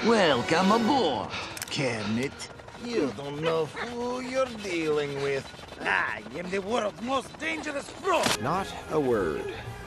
Welcome aboard, Kermit. You don't know who you're dealing with. I am the world's most dangerous fraud. Not a word.